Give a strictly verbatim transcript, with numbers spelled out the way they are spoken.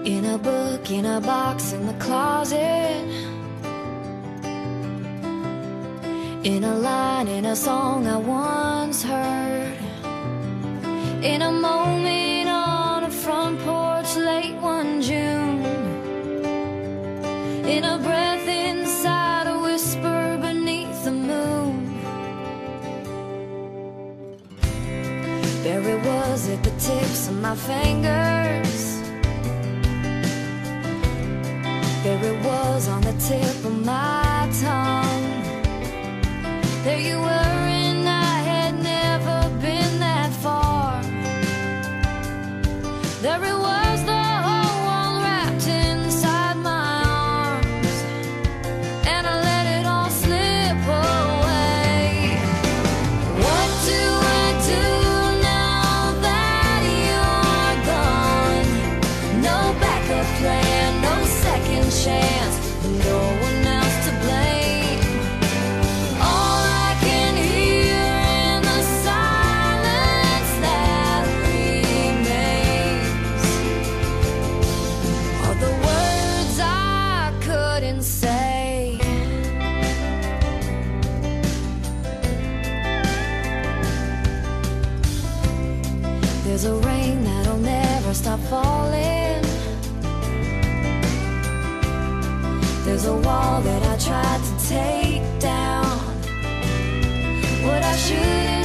In a book, in a box, in the closet, in a line, in a song I once heard, in a moment on a front porch late one June, in a breath inside, a whisper beneath the moon. There it was at the tips of my fingers, there it was on the tip of my tongue. There you were and I had never been that far. There it was, the whole world wrapped inside my arms, and I let it all slip away. What do I do now that you're gone? No backup plan, no second chance, no one else to blame. All I can hear in the silence that remains are the words I couldn't say. There's a rain that'll never stop falling, there's a wall that I tried to take down. What I should